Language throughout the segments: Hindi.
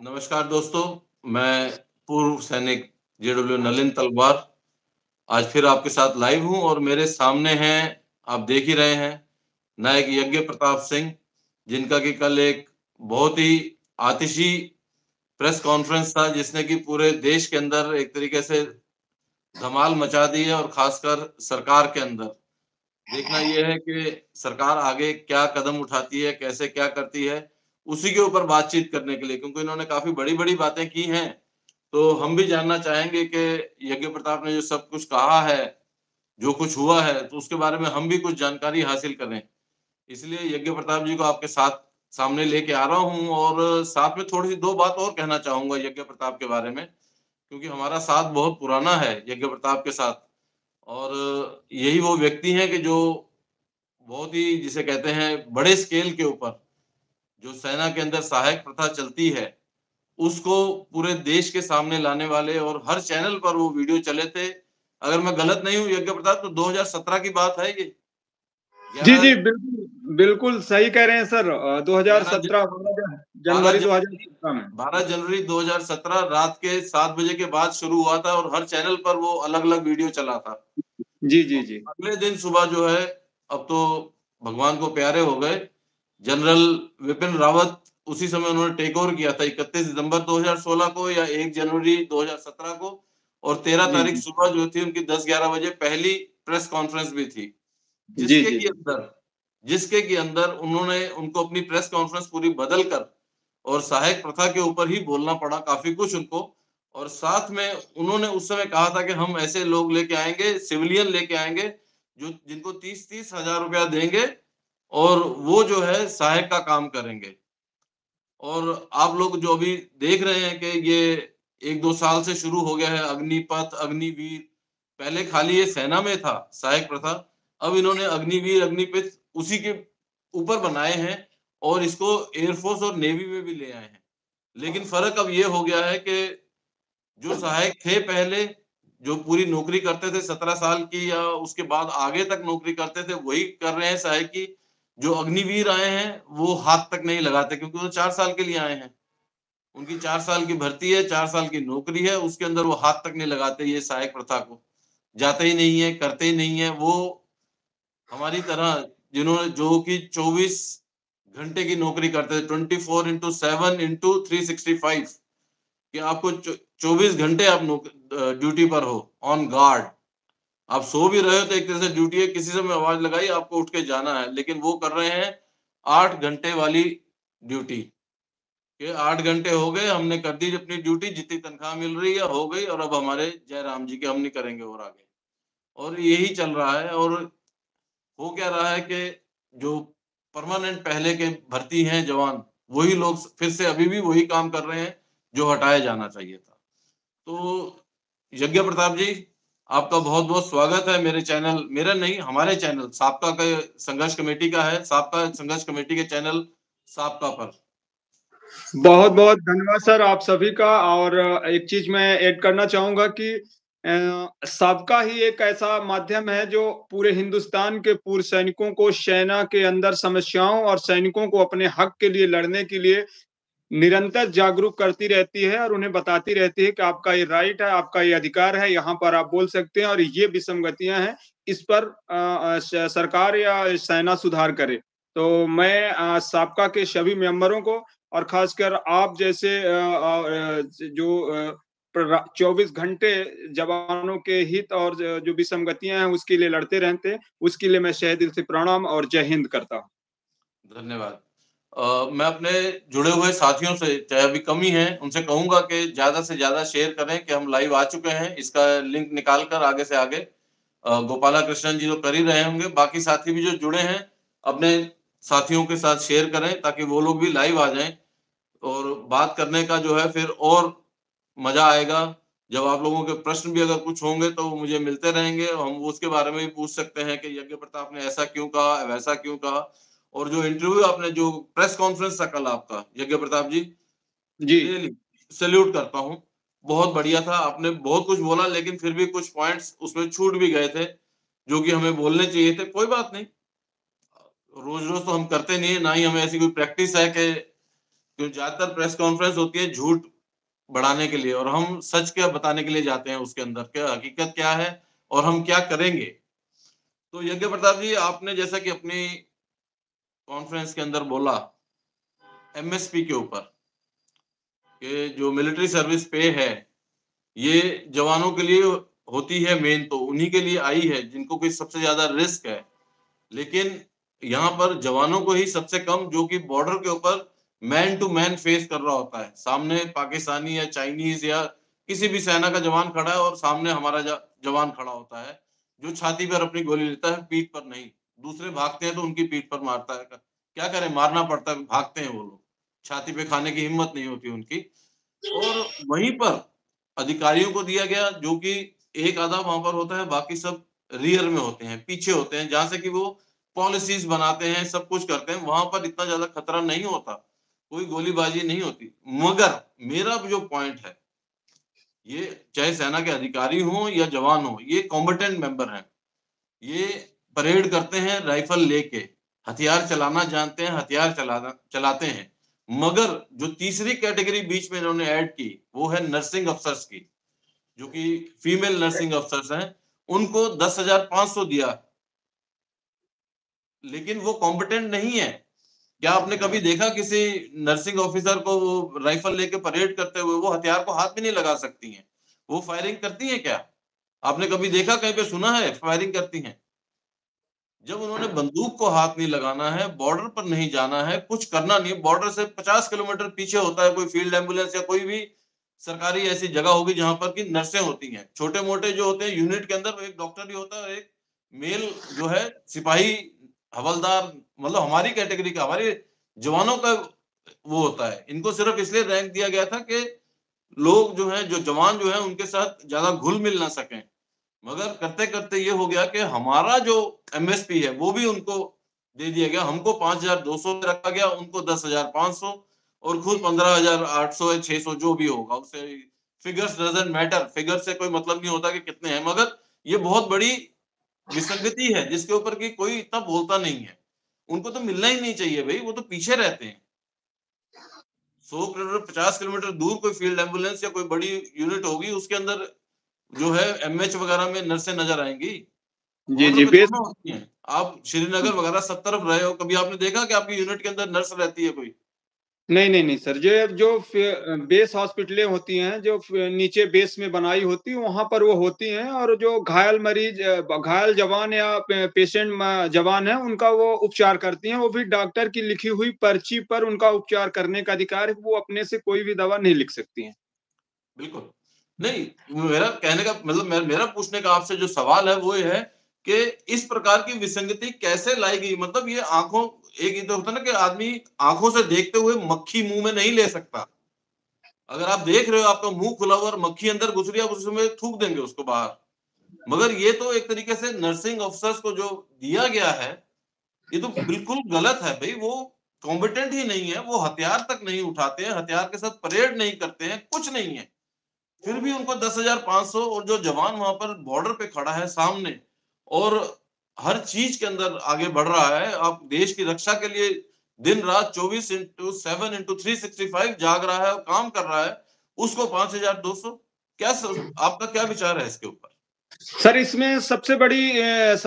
नमस्कार दोस्तों, मैं पूर्व सैनिक जेडब्ल्यू नलिन तलवार आज फिर आपके साथ लाइव हूं और मेरे सामने हैं, आप देख ही रहे हैं, नायक यज्ञ प्रताप सिंह, जिनका कि कल एक बहुत ही आतिशी प्रेस कॉन्फ्रेंस था जिसने कि पूरे देश के अंदर एक तरीके से धमाल मचा दी है और खासकर सरकार के अंदर। देखना यह है कि सरकार आगे क्या कदम उठाती है, कैसे क्या करती है, उसी के ऊपर बातचीत करने के लिए, क्योंकि इन्होंने काफ़ी बड़ी-बड़ी बातें की हैं, तो हम भी जानना चाहेंगे कि यज्ञ प्रताप ने जो सब कुछ कहा है, जो कुछ हुआ है, तो उसके बारे में हम भी कुछ जानकारी हासिल करें। इसलिए यज्ञ प्रताप जी को आपके साथ सामने लेके आ रहा हूँ और साथ में थोड़ी-सी 2 बात और कहना चाहूँगा यज्ञ प्रताप के बारे में, क्योंकि हमारा साथ बहुत पुराना है यज्ञ प्रताप के साथ और यही वो व्यक्ति हैं कि जो बहुत ही जिसे कहते हैं बड़े स्केल के ऊपर जो सेना के अंदर सहायक प्रथा चलती है, उसको पूरे देश के सामने लाने वाले और हर चैनल पर वो वीडियो चले थे। अगर मैं गलत नहीं हूँ यज्ञ प्रताप तो 2017 की बात है ये। जी, 11 जी, बिल्कुल, बिल्कुल सही कह रहे हैं सर 11 ज 2017 12 जनवरी जनवरी 2017 में। 12 जनवरी 2017 रात के 7 बजे के बाद शुरू हुआ था और हर चैनल पर वो अलग-अलग वीडियो चला था। जी, जी, और जी। अगले दिन सुबह जो है, अब तो भगवान को प्यारे हो गए, जनरल विपिन रावत उसी समय उन्होंने टेक ओवर किया था 31 दिसंबर 2016 को या 1 जनवरी 2017 को और 13 जी, तारीख जी। सुबह जो थी उनकी 10-11 बजे पहली प्रेस कॉन्फ्रेंस भी थी। जी, जिसके जी, के जी। अंदर जिसके के अंदर उन्होंने उनको अपनी प्रेस कॉन्फ्रेंस पूरी बदल कर और सहायक प्रथा के ऊपर ही बोलना पड़ा काफ़ी कुछ उनको और साथ में उन्होंने उस समय कहा था कि हम ऐसे लोग लेके आएँगे, सिविलियन लेके आएँगे, जो जिनको 30-30 हज़ार रुपया देंगे और वो जो है सहायक का काम करेंगे। और आप लोग जो अभी देख रहे हैं कि ये 1-2 साल से शुरू हो गया है अग्निपथ, अग्निवीर, पहले खाली ये सेना में था सहायक प्रथा, अब इन्होंने अग्निवीर, अग्निपथ उसी के ऊपर बनाए हैं और इसको एयरफोर्स और नेवी में भी ले आए हैं। लेकिन फ़र्क अब ये हो गया है कि जो सहायक थे पहले, जो पूरी नौकरी करते थे 17 साल की या उसके बाद आगे तक नौकरी करते थे, वही कर रहे हैं सहायक की। जो अग्निवीर आए हैं, वो हाथ तक नहीं लगाते क्योंकि वो 4 साल के लिए आए हैं। उनकी 4 साल की भर्ती है, 4 साल की नौकरी है, उसके अंदर वो हाथ तक नहीं लगाते ये सहायक प्रथा को। जाते ही नहीं है, करते ही नहीं है। वो हमारी तरह जिन्होंने जो कि 24 घंटे की नौकरी करते थे, 24 इंटू 7 इंटू 365 कि आपको 24 घंटे आप ड्यूटी पर हो, ऑन गार्ड। आप सो भी रहे हो तो एक तरह से ड्यूटी है, किसी समय आवाज़ लगाई आपको उठ के जाना है, लेकिन वो कर रहे हैं 8 घंटे वाली ड्यूटी। कि 8 घंटे हो गए, हमने कर दी अपनी ड्यूटी, जितनी तनख्वाह मिल रही है, हो गई और अब हमारे जयराम जी के हम नहीं करेंगे और आगे। और यही चल रहा है और हो क्या रहा है कि जो परमानेंट पहले के भर्ती हैं जवान, वही लोग फिर से अभी भी वही काम कर रहे हैं, जो हटाया जाना चाहिए था। तो यज्ञ प्रताप जी, आपका बहुत-बहुत स्वागत है मेरे चैनल मेरा नहीं, हमारे चैनल साबका के संघर्ष कमेटी का है, साबका संघर्ष कमेटी के चैनल साबका पर। बहुत-बहुत धन्यवाद सर आप सभी का और एक चीज़ मैं ऐड करना चाहूँगा कि सबका ही एक ऐसा माध्यम है जो पूरे हिंदुस्तान के पूर्व सैनिकों को सेना के अंदर समस्याओं और सैनिकों को अपने हक के लिए लड़ने के लिए निरंतर जागरूक करती रहती है और उन्हें बताती रहती है कि आपका ये राइट है, आपका ये अधिकार है, यहाँ पर आप बोल सकते हैं और ये विसंगतियाँ हैं, इस पर सरकार या सेना सुधार करे। तो मैं साबका के सभी मेंबरों को और खासकर आप जैसे जो 24 घंटे जवानों के हित और जो विसंगतियाँ हैं उसके लिए लड़ते रहते हैं, उसके लिए मैं तहे दिल से प्रणाम और जय हिंद करता हूँ। धन्यवाद। मैं अपने जुड़े हुए साथियों से, चाहे अभी कम ही हैं, उनसे कहूँगा कि ज़्यादा से ज़्यादा शेयर करें कि हम लाइव आ चुके हैं। इसका लिंक निकाल कर आगे से आगे गोपाला कृष्णन जी तो कर ही रहे होंगे, बाकी साथी भी जो जुड़े हैं, अपने साथियों के साथ शेयर करें ताकि वो लोग भी लाइव आ जाएँ और बात करने का जो है फिर और मज़ा आएगा। जब आप लोगों के प्रश्न भी अगर कुछ होंगे तो वो मुझे मिलते रहेंगे, हम उसके बारे में भी पूछ सकते हैं कि यज्ञ प्रताप ने ऐसा क्यों कहा, वैसा क्यों कहा? और जो इंटरव्यू आपने जो प्रेस कॉन्फ्रेंस था कल आपका, यज्ञ प्रताप जी, जी। रियली सैल्यूट करता हूँ। बहुत बढ़िया था, आपने बहुत कुछ बोला लेकिन फिर भी कुछ पॉइंट्स उसमें छूट भी गए थे, जो कि हमें बोलने चाहिए थे। कोई बात नहीं, रोज़-रोज़ तो हम करते नहीं है, ना ही हमें ऐसी कोई प्रैक्टिस है कि क्यों ज्यादातर प्रेस कॉन्फ्रेंस होती है झूठ बढ़ाने के लिए, और हम सच क्या बताने के लिए जाते हैं उसके अंदर, क्या हकीकत क्या है और हम क्या करेंगे। तो यज्ञ प्रताप जी, आपने जैसा कि अपनी कॉन्फ्रेंस के अंदर बोला एमएसपी के ऊपर, कि जो मिलिट्री सर्विस पे है ये जवानों के लिए होती है मेन, तो उन्हीं के लिए आई है जिनको कि सबसे ज्यादा रिस्क है। लेकिन यहाँ पर जवानों को ही सबसे कम, जो कि बॉर्डर के ऊपर मैन टू मैन फेस कर रहा होता है, सामने पाकिस्तानी या चाइनीज या किसी भी सेना का जवान खड़ा है और सामने हमारा जवान खड़ा होता है, जो छाती पर अपनी गोली लेता है, पीठ पर नहीं। दूसरे भागते हैं तो उनकी पीठ पर मारता है, क्या करें, मारना पड़ता है, भागते हैं वो लोग, छाती पे खाने की हिम्मत नहीं होती उनकी। और वहीं पर अधिकारियों को दिया गया, जो कि एक आधा वहां पर होता है, बाकी सब रियर में होते हैं, पीछे होते हैं, जहां से कि वो पॉलिसीज बनाते हैं, सब कुछ करते हैं, वहां पर इतना ज्यादा खतरा नहीं होता, कोई गोलीबाजी नहीं होती। मगर मेरा जो पॉइंट है, ये चाहे सेना के अधिकारी हो या जवान हो, ये कॉम्बटेंट मेंबर हैं, ये परेड करते हैं राइफल लेके, हथियार चलाना जानते हैं, हथियार चलाते हैं। मगर जो तीसरी कैटेगरी बीच में इन्होंने ऐड की, वो है नर्सिंग अफसर्स की, जो कि फीमेल नर्सिंग अफसर्स हैं, उनको 10,500 दिया, लेकिन वो कॉम्पिटेंट नहीं है। क्या आपने कभी देखा किसी नर्सिंग ऑफिसर को वो राइफल लेके परेड करते हुए? वो हथियार को हाथ भी नहीं लगा सकती हैं, वो फायरिंग करती हैं क्या? आपने कभी देखा, कहीं पे सुना है फायरिंग करती हैं? जब उन्होंने बंदूक को हाथ नहीं लगाना है, बॉर्डर पर नहीं जाना है, कुछ करना नहीं है, बॉर्डर से 50 किलोमीटर पीछे होता है कोई फील्ड एम्बुलेंस या कोई भी सरकारी ऐसी जगह होगी जहां पर की नर्सें होती हैं, छोटे मोटे जो होते हैं यूनिट के अंदर, एक डॉक्टर ही होता है और एक मेल जो है सिपाही, हवलदार, मतलब हमारी कैटेगरी का, हमारे जवानों का वो होता है। इनको सिर्फ इसलिए रैंक दिया गया था कि लोग जो है, जो जवान जो है, उनके साथ ज्यादा घुल मिल ना सकें। मगर करते-करते ये हो गया कि हमारा जो एमएसपी है, वो भी उनको दे दिया गया। हमको 5,200 रखा गया, उनको 10,500, और खुद 15,800 या 600 जो भी होगा, उससे फिगर्स डज़न्ट मैटर, फिगर से कोई मतलब नहीं होता कि कितने हैं। मगर ये बहुत बड़ी विसंगति है, जिसके ऊपर कि कोई इतना बोलता नहीं है। उनको तो मिलना ही नहीं चाहिए भई, वो तो पीछे रहते हैं। 100 किलोमीटर, 50 किलोमीटर दूर कोई फील्ड एम्बुलेंस या कोई बड़ी यूनिट होगी, उसके अंदर जो है एमएच वगैरह में नर्सें नज़र आएँगी। जी, बॉर्डर जी, पे बेस थोड़ी ना होती हैं। आप श्रीनगर वगैरह सब तरफ रहे हो, कभी आपने देखा कि आपकी यूनिट के अंदर नर्स रहती है कोई? नहीं, नहीं, नहीं सर, ये जो बेस हॉस्पिटलें होती हैं, जो नीचे बेस में बनाई होती हैं, वहाँ पर वो होती हैं, और जो घायल मरीज़ घायल जवान या पेशेंट जवान हैं, उनका वो उपचार करती हैं। वो भी डॉक्टर की लिखी हुई पर्ची पर उनका उपचार करने का अधिकार है, वो अपने से कोई भी दवा नहीं लिख सकती हैं। बिल्कुल। नहीं, मेरा कहने का मतलब, मेरा पूछने का आपसे जो सवाल है वो ये है कि इस प्रकार की विसंगति कैसे लाई गई? मतलब ये आँखों, एक ये तो होता है ना कि आदमी आँखों से देखते हुए मक्खी मुँह में नहीं ले सकता। अगर आप देख रहे हो, आपका मुँह खुला हुआ और मक्खी अंदर घुस रही है, आप उसमें थूक देंगे उसको बाहर। मगर ये तो एक तरीके से नर्सिंग ऑफिसर्स को जो दिया गया है, ये तो बिल्कुल गलत है भई। वो कॉम्पिटेंट ही नहीं है, वो हथियार तक नहीं उठाते हैं, हथियार के साथ परेड नहीं करते हैं, कुछ नहीं है। फिर भी उनको 10,500, और जो जवान वहाँ पर बॉर्डर पे खड़ा है सामने और हर चीज़ के अंदर आगे बढ़ रहा है, आप देश की रक्षा के लिए दिन-रात 24/7 इंटू 365 जाग रहा है और काम कर रहा है, उसको 5,200, क्या आपका क्या विचार है इसके ऊपर? सर, इसमें सबसे बड़ी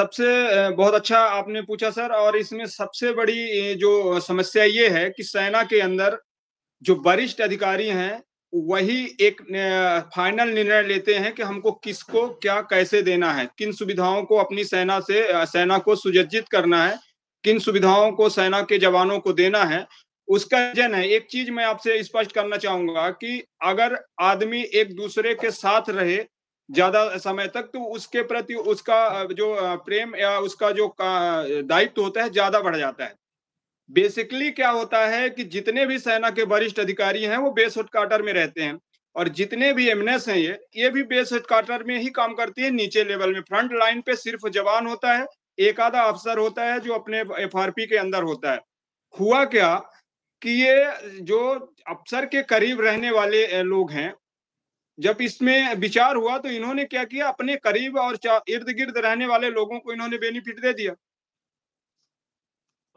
बहुत अच्छा आपने पूछा सर, और इसमें सबसे बड़ी जो समस्या ये है कि सेना के अंदर जो वरिष्ठ अधिकारी हैं, वही एक फाइनल निर्णय लेते हैं कि हमको किसको क्या कैसे देना है, किन सुविधाओं को अपनी सेना को सुसज्जित करना है, किन सुविधाओं को सेना के जवानों को देना है, उसका विज़न है। एक चीज़ मैं आपसे स्पष्ट करना चाहूँगा कि अगर आदमी एक-दूसरे के साथ रहे ज़्यादा समय तक, तो उसके प्रति उसका जो प्रेम या उसका जो दायित्व होता है, ज़्यादा बढ़ जाता है। बेसिकली क्या होता है कि जितने भी सेना के वरिष्ठ अधिकारी हैं, वो बेस हेडक्वार्टर में रहते हैं, और जितने भी एमएनएस हैं, ये भी बेस हेडक्वार्टर में ही काम करती है, नीचे लेवल में। फ्रंट लाइन पे सिर्फ जवान होता है, एक आधा अफसर होता है जो अपने एफआरपी के अंदर होता है। हुआ क्या कि ये जो अफसर के करीब रहने वाले लोग हैं, जब इसमें विचार हुआ तो इन्होंने क्या किया, अपने करीब और इर्द गिर्द रहने वाले लोगों को इन्होंने बेनिफिट दे दिया।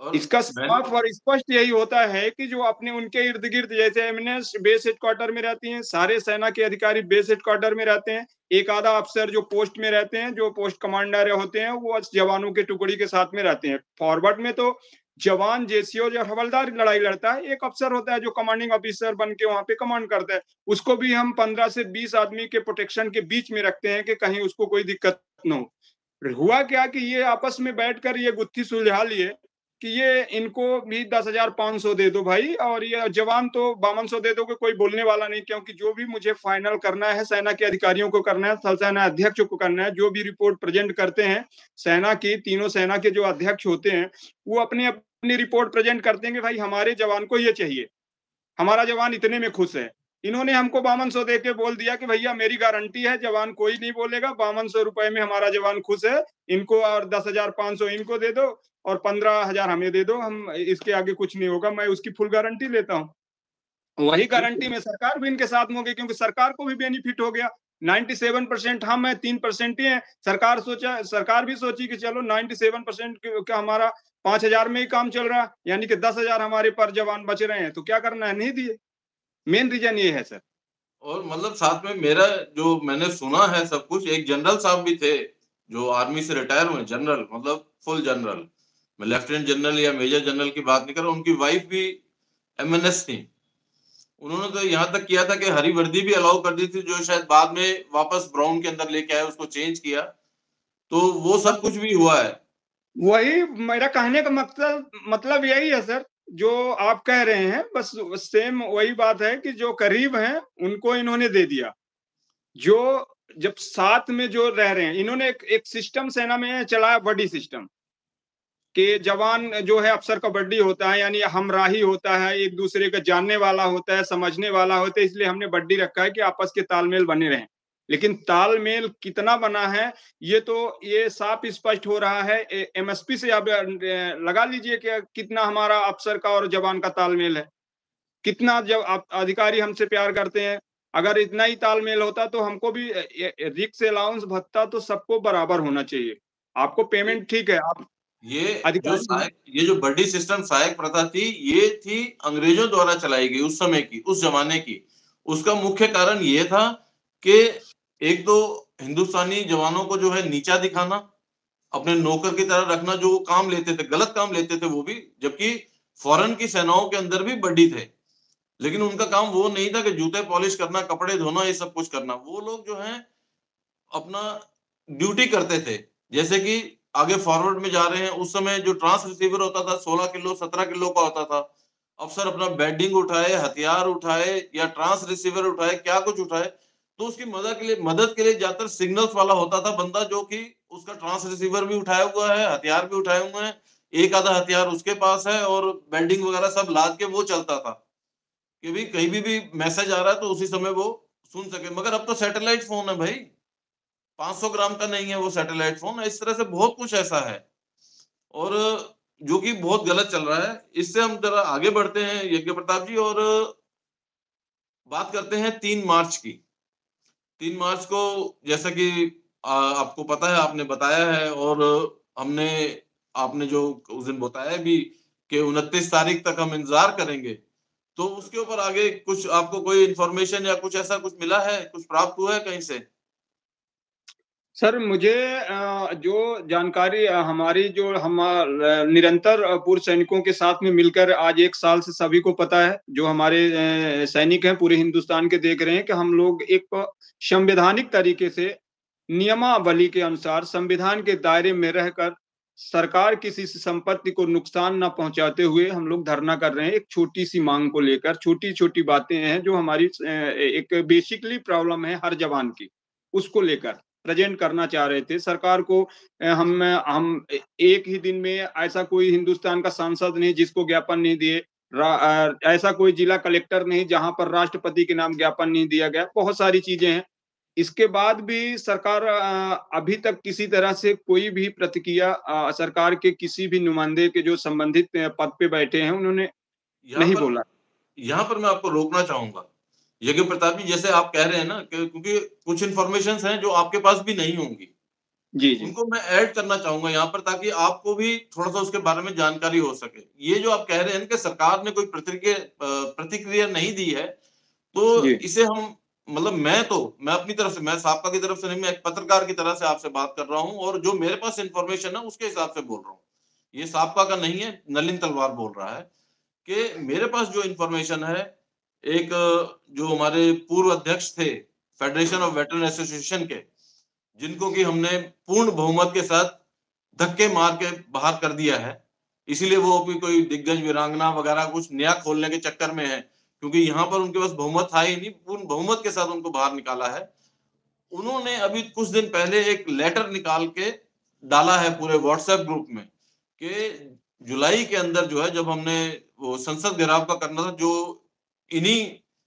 और इसका मैंने साफ और स्पष्ट यही होता है कि जो अपने उनके इर्द गिर्द जैसे एमएनएस बेस हेडक्वार्टर में रहती हैं, सारे सेना के अधिकारी बेस हेडक्वार्टर में रहते हैं, एक आधा अफसर जो पोस्ट में रहते हैं, जो पोस्ट कमांडर होते हैं, वो जवानों के टुकड़ी के साथ में रहते हैं। फॉरवर्ड में तो जवान जेसीओ जो हवलदार लड़ाई लड़ता है, एक अफसर होता है जो कमांडिंग ऑफिसर बन के वहां पे कमांड करता है। उसको भी हम 15 से 20 आदमी के प्रोटेक्शन के बीच में रखते हैं कि कहीं उसको कोई दिक्कत न हो। हुआ क्या कि ये आपस में बैठकर ये गुत्थी सुलझा लिए कि ये इनको भी 10,500 दे दो भाई, और ये जवान तो 5200 दे दोगे, कोई बोलने वाला नहीं, क्योंकि जो भी मुझे फाइनल करना है सेना के अधिकारियों को करना है, थल सेना अध्यक्ष को करना है। जो भी रिपोर्ट प्रेजेंट करते हैं सेना की, तीनों सेना के जो अध्यक्ष होते हैं, वो अपनी अपनी रिपोर्ट प्रेजेंट करते हैं कि भाई हमारे जवान को ये चाहिए, हमारा जवान इतने में खुश है। इन्होंने हमको 5200 दे के बोल दिया कि भैया मेरी गारंटी है जवान कोई नहीं बोलेगा, 5200 रुपए में हमारा जवान खुश है, इनको और 10,500 इनको दे दो और 15,000 हमें दे दो, हम इसके आगे कुछ नहीं होगा, मैं उसकी फुल गारंटी लेता हूँ। वही गारंटी में सरकार भी इनके साथ में हो गई, क्योंकि सरकार को भी बेनिफिट हो गया। 97% हम है, 3% ही है। सरकार भी सोची कि चलो 97% का हमारा 5,000 में ही काम चल रहा है, यानी कि 10,000 हमारे पर जवान बच रहे हैं, तो क्या करना है, नहीं दिए। मेन रीजन ये है सर। और मतलब साथ में मेरा जो मैंने सुना है सब कुछ, एक जनरल साहब भी थे जो आर्मी से रिटायर हुए, जनरल मतलब फुल जनरल, मैं लेफ्टिनेंट जनरल या मेजर जनरल की बात नहीं कर रहा, उनकी वाइफ भी एमएनएस थी। उन्होंने तो यहाँ तक किया था कि हरी वर्दी भी अलाउ कर दी थी, जो शायद बाद में वापस ब्राउन के अंदर लेके आए, उसको चेंज किया, तो वो सब कुछ भी हुआ है। वही मेरा कहने का मतलब यही है सर, जो आप कह रहे हैं, बस सेम वही बात है कि जो करीब हैं उनको इन्होंने दे दिया, जो जब साथ में जो रह रहे हैं, इन्होंने एक सिस्टम सेना में चलाया, बड़ी सिस्टम कि जवान जो है अफसर का बड्डी होता है, यानी हमराही होता है, एक दूसरे का जानने वाला होता है, समझने वाला होता है, इसलिए हमने बड्डी रखा है कि आपस के तालमेल बने रहें। लेकिन तालमेल कितना बना है, ये साफ स्पष्ट हो रहा है। एमएसपी से आप लगा लीजिए कि कितना हमारा अफसर का और जवान का तालमेल है, कितना जब अधिकारी हमसे प्यार करते हैं। अगर इतना ही तालमेल होता तो हमको भी रिक्स अलाउंस भत्ता तो सबको बराबर होना चाहिए। आपको पेमेंट ठीक है, आप अधिकारी ये जो बड्डी सिस्टम सहायक प्रथा थी, ये थी अंग्रेजों द्वारा चलाई गई उस समय की, उस जमाने की। उसका मुख्य कारण ये था कि एक तो हिंदुस्तानी जवानों को जो है नीचा दिखाना, अपने नौकर की तरह रखना, जो वो काम लेते थे, गलत काम लेते थे वो भी, जबकि फॉरेन की सेनाओं के अंदर भी बड्डी थे। लेकिन उनका काम वो नहीं था कि जूते पॉलिश करना, कपड़े धोना, ये सब कुछ करना। वो लोग जो है अपना ड्यूटी करते थे। जैसे कि आगे फॉरवर्ड में जा रहे हैं, उस समय जो ट्रांस रिसीवर होता था 16 किलो 17 किलो का होता था। अफसर अपना बेडिंग उठाए, हथियार उठाए या ट्रांस रिसीवर उठाए, क्या कुछ उठाए, तो उसकी मदद के लिए ज्यादातर सिग्नल्स वाला होता था बंदा, जो कि उसका ट्रांस रिसीवर भी उठाया हुआ है, हथियार भी उठाए हुए हैं, एक आधा हथियार उसके पास है और बेडिंग वगैरह सब लाद के वो चलता था कि भी कहीं भी मैसेज आ रहा है तो उसी समय वो सुन सके। मगर अब तो सैटेलाइट फोन है भाई, 500 ग्राम का नहीं है वो सैटेलाइट फोन। इस तरह से बहुत कुछ ऐसा है और जो कि बहुत गलत चल रहा है। इससे हम जरा आगे बढ़ते हैं यज्ञ प्रताप जी, और बात करते हैं 3 मार्च की। 3 मार्च को जैसा कि आपको पता है, आपने बताया है, और हमने आपने जो उस दिन बताया भी कि 29 तारीख तक हम इंतजार करेंगे, तो उसके ऊपर आगे कुछ आपको कोई इंफॉर्मेशन या कुछ ऐसा कुछ मिला है, कुछ प्राप्त हुआ है कहीं से? सर मुझे जो जानकारी हमारी जो हम निरंतर पूर्व सैनिकों के साथ में मिलकर आज 1 साल से सभी को पता है, जो हमारे सैनिक हैं पूरे हिंदुस्तान के, देख रहे हैं कि हम लोग एक संवैधानिक तरीके से नियमावली के अनुसार संविधान के दायरे में रहकर सरकार किसी संपत्ति को नुकसान ना पहुंचाते हुए हम लोग धरना कर रहे हैं, एक छोटी सी मांग को लेकर। छोटी छोटी बातें हैं जो हमारी एक बेसिकली प्रॉब्लम है हर जवान की, उसको लेकर प्रेजेंट करना चाह रहे थे सरकार को। हम एक ही दिन में ऐसा कोई हिंदुस्तान का सांसद नहीं जिसको ज्ञापन नहीं दिए, ऐसा कोई जिला कलेक्टर नहीं जहां पर राष्ट्रपति के नाम ज्ञापन नहीं दिया गया। बहुत सारी चीजें हैं। इसके बाद भी सरकार अभी तक किसी तरह से कोई भी प्रतिक्रिया सरकार के किसी भी नुमाइंदे के जो संबंधित पद पे बैठे हैं उन्होंने यहाँ नहीं पर बोला। यहाँ पर मैं आपको रोकना चाहूंगा यज्ञ प्रताप जी, जैसे आप कह रहे हैं ना, क्योंकि कुछ इन्फॉर्मेशन हैं जो आपके पास भी नहीं होंगी, जी, जी। उनको मैं ऐड करना चाहूँगा यहाँ पर, ताकि आपको भी थोड़ा-सा उसके बारे में जानकारी हो सके। ये जो आप कह रहे हैं कि सरकार ने कोई प्रतिक्रिया नहीं दी है, तो जी। इसे हम मतलब मैं अपनी तरफ से, मैं सापका की तरफ से नहीं, मैं एक पत्रकार की तरह से आपसे बात कर रहा हूँ और जो मेरे पास इन्फॉर्मेशन है उसके हिसाब से बोल रहा हूँ। ये सापका का नहीं है, नलिन तलवार बोल रहा है कि मेरे पास जो इन्फॉर्मेशन है, एक जो हमारे पूर्व अध्यक्ष थे फेडरेशन ऑफ वेटरन एसोसिएशन के, जिनको कि हमने पूर्ण बहुमत के साथ धक्के मार के बाहर कर दिया है। इसीलिए वो अभी कोई दिग्गज वीरांगना वगैरह कुछ नया खोलने के चक्कर में है, क्योंकि यहाँ पर उनके पास बहुमत था ही नहीं, पूर्ण बहुमत के साथ उनको बाहर निकाला है। उन्होंने अभी कुछ दिन पहले एक लेटर निकाल के डाला है पूरे व्हाट्सएप ग्रुप में कि जुलाई के अंदर जो है, जब हमने वो संसद घेराव का करना था, जो इन्हीं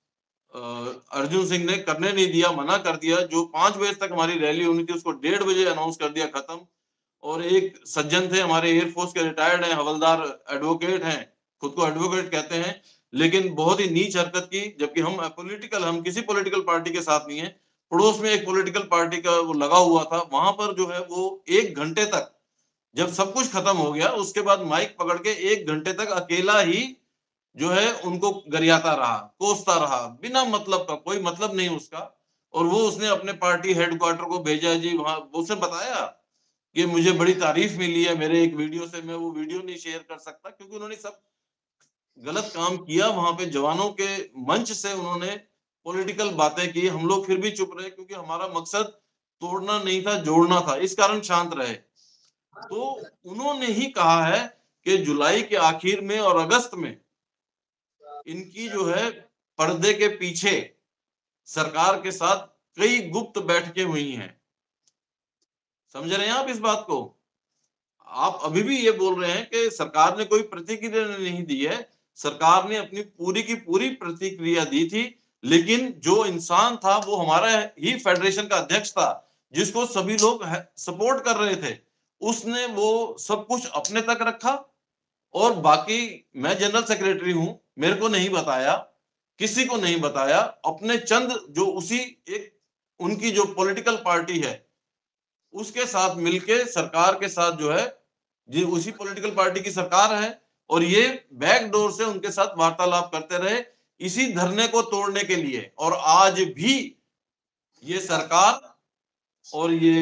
अर्जुन सिंह ने करने नहीं दिया, मना कर दिया। जो 5 बजे तक हमारी रैली होनी थी, उसको 1:30 बजे अनाउंस कर दिया खत्म। और एक सज्जन थे हमारे, एयरफोर्स के रिटायर्ड हैं, हवलदार एडवोकेट हैं, खुद को एडवोकेट कहते हैं, लेकिन बहुत ही नीच हरकत की, जबकि हम अपॉलिटिकल, हम किसी पॉलिटिकल पार्टी के साथ नहीं है। पड़ोस में एक पॉलिटिकल पार्टी का वो लगा हुआ था, वहां पर जो है वो 1 घंटे तक, जब सब कुछ खत्म हो गया, उसके बाद माइक पकड़ के 1 घंटे तक अकेला ही जो है उनको गरियाता रहा, कोसता रहा, बिना मतलब का, कोई मतलब नहीं उसका। और वो उसने अपने पार्टी हेडक्वार्टर को भेजा जी, वहां उसने बताया कि मुझे बड़ी तारीफ मिली है मेरे एक वीडियो से। मैं वो वीडियो नहीं शेयर कर सकता, क्योंकि उन्होंने सब गलत काम किया। वहां पे जवानों के मंच से उन्होंने पॉलिटिकल बातें की, हम लोग फिर भी चुप रहे, क्योंकि हमारा मकसद तोड़ना नहीं था, जोड़ना था, इस कारण शांत रहे। तो उन्होंने ही कहा है कि जुलाई के आखिर में और अगस्त में इनकी जो है पर्दे के पीछे सरकार के साथ कई गुप्त बैठकें हुई हैं। समझ रहे हैं आप इस बात को? आप अभी भी ये बोल रहे हैं कि सरकार ने कोई प्रतिक्रिया नहीं दी है। सरकार ने अपनी पूरी की पूरी प्रतिक्रिया दी थी, लेकिन जो इंसान था वो हमारा ही फेडरेशन का अध्यक्ष था, जिसको सभी लोग सपोर्ट कर रहे थे। उसने वो सब कुछ अपने तक रखा, और बाकी मैं जनरल सेक्रेटरी हूं, मेरे को नहीं बताया, किसी को नहीं बताया। अपने चंद जो उसी एक उनकी जो पॉलिटिकल पार्टी है उसके साथ मिलके सरकार के साथ जो है, जी उसी पॉलिटिकल पार्टी की सरकार है, और ये बैक डोर से उनके साथ वार्तालाप करते रहे इसी धरने को तोड़ने के लिए। और आज भी ये सरकार और ये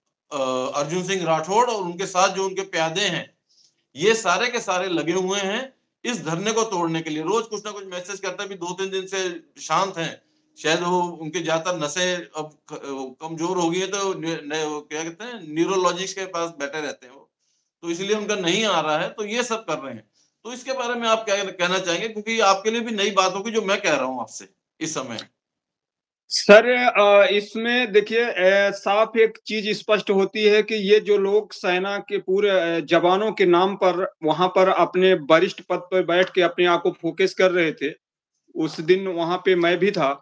अर्जुन सिंह राठौड़ और उनके साथ जो उनके प्यादे हैं, ये सारे के सारे लगे हुए हैं इस धरने को तोड़ने के लिए। रोज कुछ ना कुछ मैसेज करते हैं, अभी 2-3 दिन से शांत हैं। शायद वो उनके ज्यादातर नसें अब कमजोर हो गई है, तो वो क्या कहते हैं, न्यूरोलॉजिस्ट के पास बैठे रहते हैं वो, तो इसलिए उनका नहीं आ रहा है, तो ये सब कर रहे हैं। तो इसके बारे में आप क्या कहना चाहेंगे, क्योंकि आपके लिए भी नई बात होगी जो मैं कह रहा हूँ आपसे इस समय। सर इसमें देखिए साफ एक चीज स्पष्ट होती है कि ये जो लोग सेना के पूरे जवानों के नाम पर वहां पर अपने वरिष्ठ पद पर बैठ के अपने आप को फोकस कर रहे थे। उस दिन वहां पे मैं भी था।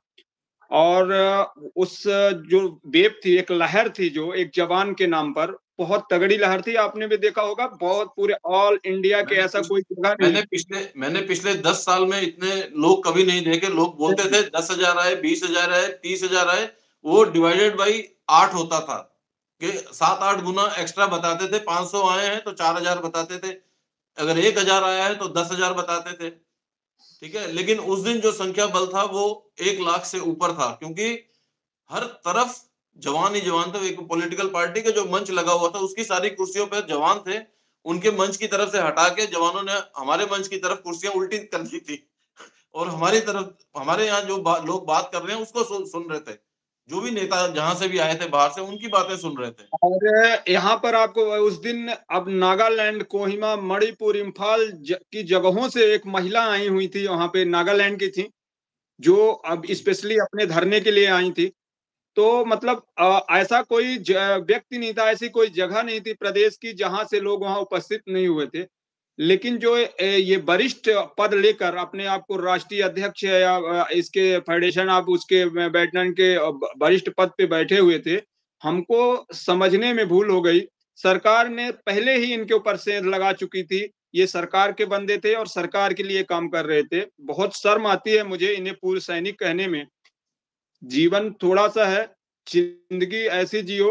और उस जो वेव थी, एक लहर थी जो एक जवान के नाम पर, बहुत तगड़ी लहर थी। आपने भी देखा होगा, बहुत पूरे ऑल इंडिया के मैंने ऐसा पिछ कोई जगह नहीं। मैंने पिछले 10 साल में इतने लोग कभी नहीं देखे। लोग बोलते थे 10,000 आए, 20,000 आए, 30,000 आए, वो डिवाइडेड बाई 8 होता था कि 7-8 गुना एक्स्ट्रा बताते थे। 500 आए हैं तो 4,000 बताते थे, अगर 1,000 आया है तो 10,000 बताते थे। ठीक है, लेकिन उस दिन जो संख्या बल था वो 1 लाख से ऊपर था, क्योंकि हर तरफ जवान ही जवान थे। एक पॉलिटिकल पार्टी का जो मंच लगा हुआ था उसकी सारी कुर्सियों पर जवान थे, उनके मंच की तरफ से हटा के जवानों ने हमारे मंच की तरफ कुर्सियां उल्टी कर दी थी, और हमारी तरफ, हमारे यहाँ जो लोग बात कर रहे हैं उसको सुन रहे थे। जो भी नेता जहां से भी आए थे बाहर से, उनकी बातें सुन रहे थे। और यहाँ पर आपको उस दिन अब नागालैंड, कोहिमा, मणिपुर, इम्फाल की जगहों से एक महिला आई हुई थी, वहां पे नागालैंड की थी, जो अब स्पेशली अपने धरने के लिए आई थी। तो मतलब ऐसा कोई व्यक्ति नहीं था, ऐसी कोई जगह नहीं थी प्रदेश की जहां से लोग वहां उपस्थित नहीं हुए थे। लेकिन जो ये वरिष्ठ पद लेकर अपने आप को राष्ट्रीय अध्यक्ष या इसके फेडरेशन आप उसके बैठन के वरिष्ठ पद पे बैठे हुए थे, हमको समझने में भूल हो गई। सरकार ने पहले ही इनके ऊपर सेंध लगा चुकी थी। ये सरकार के बंदे थे और सरकार के लिए काम कर रहे थे। बहुत शर्म आती है मुझे इन्हें पूर्व सैनिक कहने में। जीवन थोड़ा सा है, जिंदगी ऐसी जियो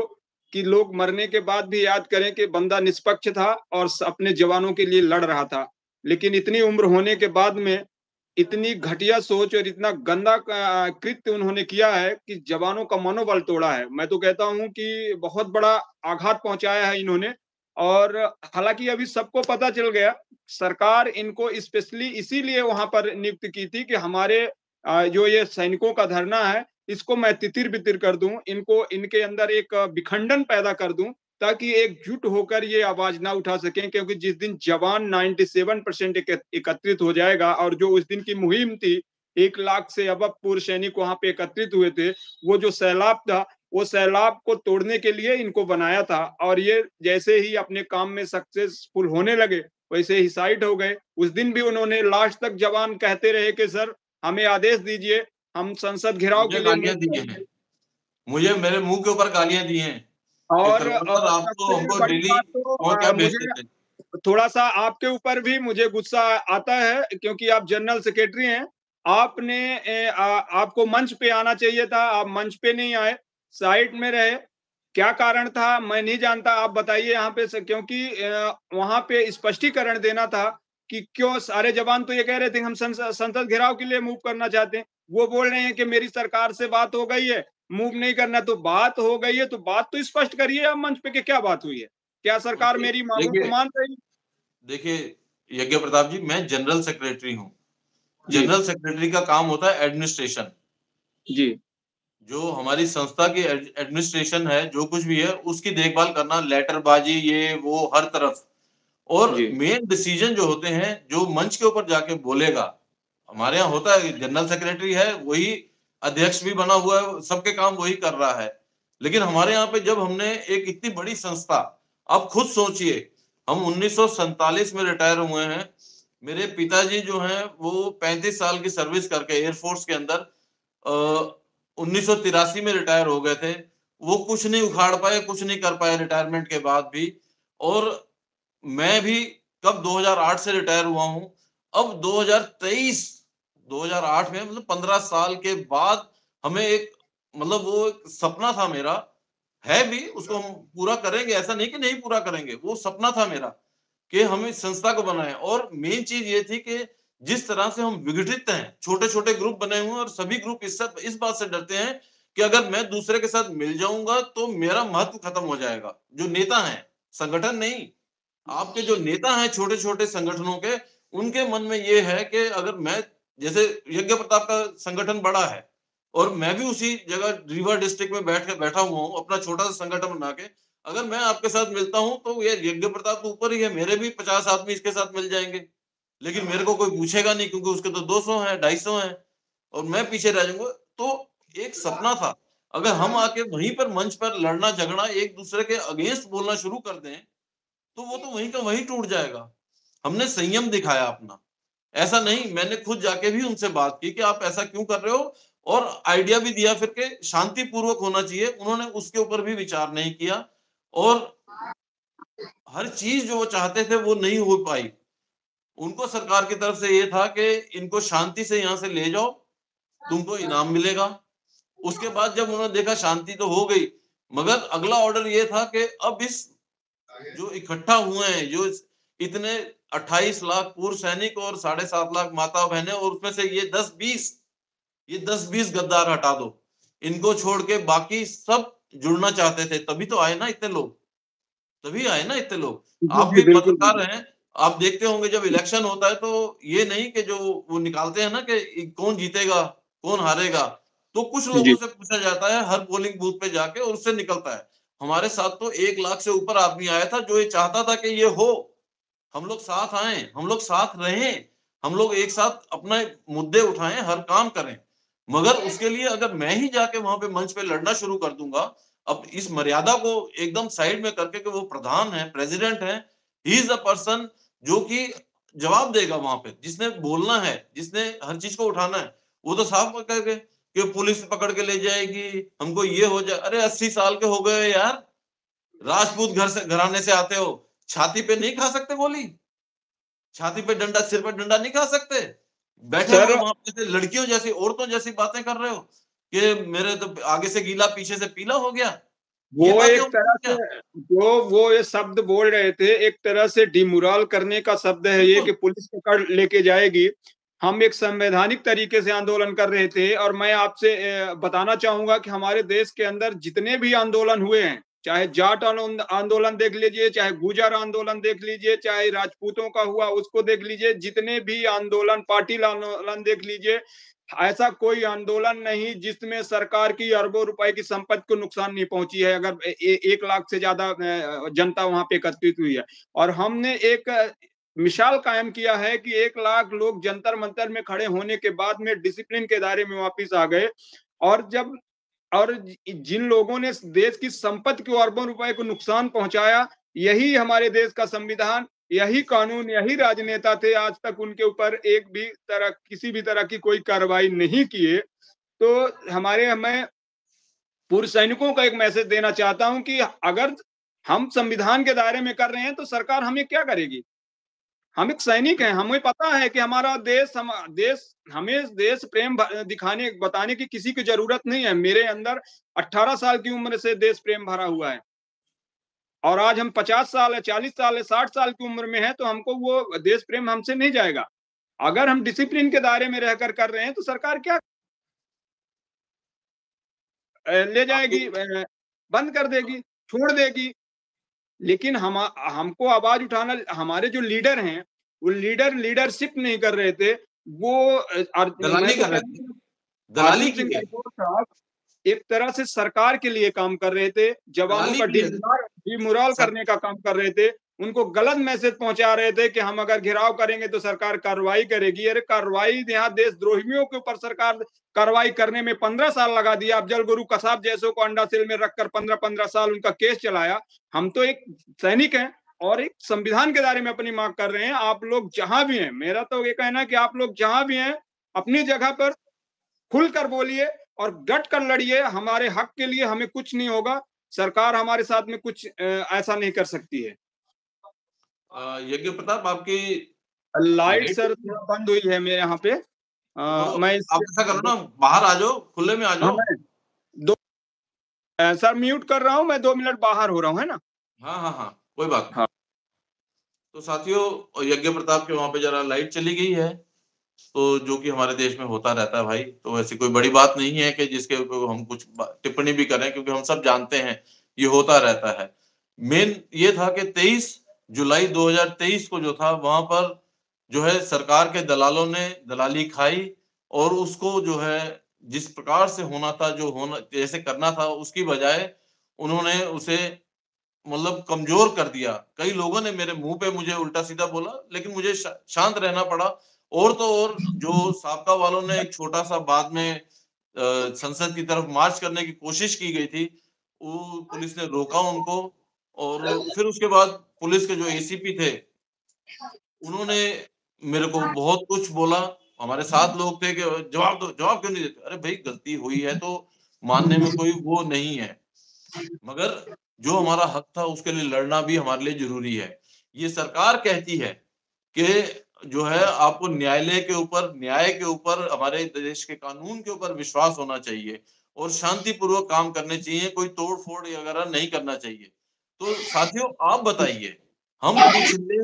कि लोग मरने के बाद भी याद करें कि बंदा निष्पक्ष था और अपने जवानों के लिए लड़ रहा था। लेकिन इतनी उम्र होने के बाद में इतनी घटिया सोच और इतना गंदा कृत्य उन्होंने किया है कि जवानों का मनोबल तोड़ा है। मैं तो कहता हूँ कि बहुत बड़ा आघात पहुँचाया है इन्होंने। और हालाँकि अभी सबको पता चल गया, सरकार इनको स्पेशली इसीलिए वहाँ पर नियुक्त की थी कि हमारे जो ये सैनिकों का धरना है, इसको मैं तितिर-बितिर कर दूँ, इनको इनके अंदर एक विखंडन पैदा कर दूँ, ताकि एकजुट होकर ये आवाज़ ना उठा सकें, क्योंकि जिस दिन जवान 97% एकत्रित हो जाएगा और जो उस दिन की मुहिम थी, 1 लाख से अबव पूर्व सैनिक वहाँ पे एकत्रित हुए थे, वो जो सैलाब था, वो सैलाब को तोड़ने के लिए इनको बनाया था और ये जैसे ही अपने काम में सक्सेसफुल होने लगे, वैसे ही साइड हो गए। उस दिन भी उन्होंने लास्ट तक जवान कहते रहे कि सर हमें आदेश दीजिए, हम संसद घेराव के मुझे लिए मूव गालियाँ दी हैं, करेंगे। मुझे मेरे मुँह के ऊपर गालियाँ दी हैं कि और तलवार आप तो सबसे हमको बड़ी डेली बात तो क्या भेजते मुझे थे। थोड़ा-सा आपके ऊपर भी मुझे गुस्सा आता है, क्योंकि आप जनरल सेक्रेटरी हैं। आपने आपको मंच पे आना चाहिए था, आप मंच पे नहीं आए, साइड में रहे। क्या कारण था मैं नहीं जानता, आप बताइए यहाँ पे से, क्योंकि वहाँ पे स्पष्टीकरण देना था कि क्यों सारे जवान तो ये कह रहे थे कि हम संसद घेराव के लिए मूव करना चाहते हैं। वो बोल रहे हैं कि मेरी सरकार से बात हो गई है, मूव नहीं करना। तो बात हो गई है तो बात तो स्पष्ट करिए आप मंच पे कि क्या बात हुई है? क्या सरकार देखिए मेरी माँगों को देखिए मान रही है? देखिए यज्ञ प्रताप जी, मैं जनरल सेक्रेटरी हूँ। जी, जनरल सेक्रेटरी का काम होता है एडमिनिस्ट्रेशन। जी, जो हमारी संस्था की एडमिनिस्ट्रेशन है, जो कुछ भी है, उसकी देखभाल करना, लेटरबाजी, ये वो हर तरफ। और जी, मेन डिसीजन जो होते हैं, जो मंच के ऊपर जाके बोलेगा, हमारे यहाँ होता है जनरल सेक्रेटरी है, वही अध्यक्ष भी बना हुआ है, सबके काम वही कर रहा है। लेकिन हमारे यहाँ पे जब हमने एक इतनी बड़ी संस्था, आप खुद सोचिए, हम 1947 में रिटायर हुए हैं। मेरे पिताजी जो हैं, वो 35 साल की सर्विस करके एयरफोर्स के अंदर 1983 में रिटायर हो गए थे। वो कुछ नहीं उखाड़ पाए, कुछ नहीं कर पाए रिटायरमेंट के बाद भी। और मैं भी कब 2008 से रिटायर हुआ हूँ। अब 2023 2008 में मतलब 15 साल के बाद हमें एक मतलब वो एक सपना था मेरा, है भी, उसको हम पूरा करेंगे, ऐसा नहीं कि नहीं पूरा करेंगे। वो सपना था मेरा कि हम इस संस्था को बनाएँ और मेन चीज़ ये थी कि जिस तरह से हम विघटित हैं, छोटे-छोटे ग्रुप बने हुए हैं और सभी ग्रुप इस बात से डरते हैं कि अगर मैं दूसरे के साथ मिल जाऊँगा तो मेरा महत्व खत्म हो जाएगा। जो नेता हैं, संगठन नहीं। आपके जो नेता हैं छोटे-छोटे संगठनों के, उनके मन में ये है कि अगर मैं जैसे यज्ञ प्रताप का संगठन बड़ा है और मैं भी उसी जगह रीवा डिस्ट्रिक्ट में बैठा हुआ हूँ, अपना छोटा-सा संगठन बना के। अगर मैं आपके साथ मिलता हूँ, तो ये यज्ञ प्रताप तो ऊपर ही है, मेरे भी 50 आदमी इसके साथ मिल जाएँगे। लेकिन मेरे को कोई पूछेगा नहीं क्योंकि उसके तो 200 हैं, 250 हैं और मैं पीछे रह जाऊँगा। तो एक सपना था, अगर हम आके वहीं पर मंच पर लड़ना-झगड़ा, एक-दूसरे के अगेंस्ट बोलना शुरू कर दें, तो वो तो वहीं का वहीं टूट जाएगा। हमने संयम दिखाया अपना। ऐसा नहीं, मैंने खुद जाके भी उनसे बात की कि आप ऐसा क्यों कर रहे हो? और आइडिया भी दिया फिर के शांतिपूर्वक होना चाहिए। उन्होंने उसके ऊपर भी विचार नहीं किया और हर चीज़ जो वो चाहते थे वो नहीं हो पाई। उनको सरकार की तरफ से ये था कि इनको शांति से यहाँ से ले जाओ, तुमको इनाम मिलेगा। उसके बाद जब उन्होंने देखा शांति तो हो गई, मगर अगला ऑर्डर ये था कि अब इस जो इकट्ठा हुए हैं, जो इतने 28 लाख पूर्व सैनिक और 7.5 लाख माता-बहनें और उसमें से ये 10-20 गद्दार हटा दो। इनको छोड़ के बाकी सब जुड़ना चाहते थे, तभी तो आए ना इतने लोग, तभी आए ना इतने लोग। जी, आप जी, भी बिल्कुल, पत्रकार बिल्कुल। हैं, आप देखते होंगे जब इलेक्शन होता है तो ये नहीं कि जो वो निकालते हैं ना कि कौन जीतेगा, कौन हारेगा, तो कुछ लोगों जी, से पूछा जाता है हर पोलिंग बूथ पे जाके और उससे निकलता है। हमारे साथ तो 1 लाख से ऊपर आदमी आया था जो ये चाहता था कि ये हो। हम लोग साथ आएँ, हम लोग साथ रहें, हम लोग एक साथ अपने मुद्दे उठाएँ, हर काम करें। मगर उसके लिए अगर मैं ही जाके वहाँ पे मंच पे लड़ना शुरू कर दूँगा, अब इस मर्यादा को एकदम साइड में करके कि वो प्रधान है, प्रेज़िडेंट है, ही इज़ द पर्सन जो कि जवाब देगा वहाँ पे, जिसने बोलना है, जिसने हर चीज़ को उठाना है। वो तो साफ कह के कि पुलिस पकड़ के ले जाएगी, हमको ये हो जाए अरे 80 साल के हो गए यार, राजपूत घराने से आते हो, छाती पे नहीं खा सकते गोली? छाती पे डंडा, सिर पे डंडा नहीं खा सकते? बैठे हुए सर वहाँ पे ऐसे लड़कियों जैसी, औरतों जैसी बातें कर रहे हो कि मेरे तो आगे से गीला, पीछे से पीला हो गया। ये वो था कि एक तरह उन्होंने से क्या जो वो ये शब्द बोल रहे थे, एक तरह से डिमोरल करने का शब्द है ये कि बिल्कुल पुलिस पकड़ लेके जाएगी। हम एक संवैधानिक तरीके से आंदोलन कर रहे थे और मैं आपसे बताना चाहूँगा कि हमारे देश के अंदर जितने भी आंदोलन हुए हैं, चाहे जाट आंदोलन देख लीजिए, चाहे गुर्जर आंदोलन देख लीजिए, चाहे राजपूतों का हुआ उसको देख लीजिए, जितने भी आंदोलन, पाटिल आंदोलन देख लीजिए, ऐसा कोई आंदोलन नहीं जिसमें सरकार की अरबों रुपए की संपत्ति को नुकसान नहीं पहुंची है। अगर 1 लाख से ज्यादा जनता वहां पे एकत्रित हुई है और हमने एक मिसाल कायम किया है कि 1 लाख लोग जंतर मंतर में खड़े होने के बाद में डिसिप्लिन के दायरे में वापिस आ गए। और जब और जिन लोगों ने देश की संपत्ति को अरबों रुपए को नुकसान पहुंचाया, यही हमारे देश का संविधान, यही कानून, यही राजनेता थे, आज तक उनके ऊपर एक भी तरह किसी भी तरह की कोई कार्रवाई नहीं किए। तो हमारे मैं पूर्व सैनिकों को एक मैसेज देना चाहता हूं कि अगर हम संविधान के दायरे में कर रहे हैं तो सरकार हमें क्या करेगी। हम एक सैनिक हैं, हमें पता है कि हमारा देश हमें देश प्रेम दिखाने बताने की किसी की जरूरत नहीं है। मेरे अंदर 18 साल की उम्र से देश प्रेम भरा हुआ है और आज हम 50 साल है, 40 साल है, 60 साल की उम्र में है, तो हमको वो देश प्रेम हमसे नहीं जाएगा। अगर हम डिसिप्लिन के दायरे में रहकर कर रहे हैं तो सरकार क्या ले आपकी जाएगी, बंद कर देगी, छोड़ देगी। लेकिन हमको आवाज उठाना, हमारे जो लीडर हैं वो लीडरशिप नहीं कर रहे थे। वो मैं दलाली तो कर रहे थे। कहूँगा दलाली अर्जुन की सिंह है। राठौर साहब एक तरह से सरकार के लिए काम कर रहे थे, जवानों दलाली का की है डिमोरल सर। करने का काम कर रहे थे, उनको गलत मैसेज पहुंचा रहे थे कि हम अगर घेराव करेंगे तो सरकार कार्रवाई करेगी। अरे कार्रवाई यहाँ देशद्रोहियों के ऊपर सरकार कार्रवाई करने में 15 साल लगा दिया। अफजल गुरु कसाब जैसों को अंडा सेल में रखकर 15-15 साल उनका केस चलाया। हम तो एक सैनिक हैं और एक संविधान के दायरे में अपनी मांग कर रहे हैं। आप लोग जहां भी हैं, मेरा तो ये कहना है कि आप लोग जहां भी हैं अपनी जगह पर खुलकर बोलिए और डट कर लड़िए। हमारे हक के लिए हमें कुछ नहीं होगा, सरकार हमारे साथ में कुछ ऐसा नहीं कर सकती है। यज्ञ प्रताप आपकी लाइट लाइट सर थोड़ा बंद हुई है मेरे यहाँ पे। तो मैं आप इससे ऐसा करो ना, बाहर आ जाओ, खुले में आ हाँ जाओ। मैं दो सर म्यूट कर रहा हूँ, मैं 2 मिनट बाहर हो रहा हूँ, है ना। हाँ हाँ हाँ, कोई बात नहीं। हाँ तो साथियों, यज्ञ प्रताप के वहां पे जरा लाइट चली गई है, तो जो कि हमारे देश में होता रहता है भाई, तो ऐसी कोई बड़ी बात नहीं है कि जिसके ऊपर हम कुछ टिप्पणी भी करें, क्योंकि हम सब जानते हैं ये होता रहता है। मेन ये था कि 23 जुलाई 2023 को जो था वहां पर जो है सरकार के दलालों ने दलाली खाई और उसको जो है जिस प्रकार से होना था, जो होना जैसे करना था, उसकी बजाय उन्होंने उसे मतलब कमजोर कर दिया। कई लोगों ने मेरे मुंह पे मुझे उल्टा सीधा बोला, लेकिन मुझे शांत रहना पड़ा। और तो और जो साबका वालों ने एक छोटा सा बाद में संसद की तरफ मार्च करने की कोशिश की गई थी, वो पुलिस ने रोका उनको। और फिर उसके बाद पुलिस के जो एसीपी थे, उन्होंने मेरे को बहुत कुछ बोला। हमारे साथ लोग थे कि जवाब दो, जवाब क्यों नहीं देते? अरे भाई, गलती हुई है तो मानने में कोई वो नहीं है, मगर जो हमारा हक था उसके लिए लड़ना भी हमारे लिए ज़रूरी है। ये सरकार कहती है कि जो है आपको न्याय के ऊपर, हमारे देश के कानून के ऊपर विश्वास होना चाहिए और शांतिपूर्वक काम करने चाहिए, कोई तोड़-फोड़ वगैरह नहीं करना चाहिए। तो साथियों, आप बताइए, हम पिछले